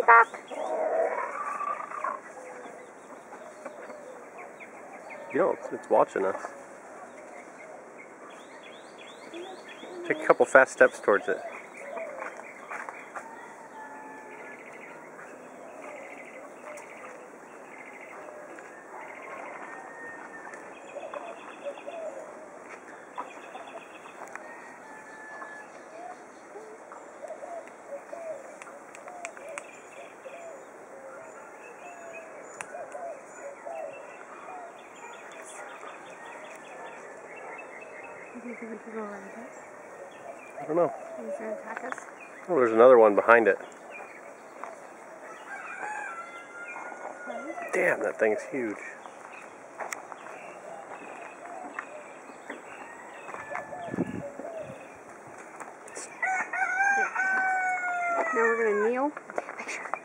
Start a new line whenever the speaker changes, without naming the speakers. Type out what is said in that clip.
Peacock.
You know, it's watching us. Take a couple fast steps towards it.
Do you think we could go around it?
I don't know.
He's going to attack us?
Oh, there's another one behind it. Damn, that thing's huge.
Now we're going to kneel and take a picture.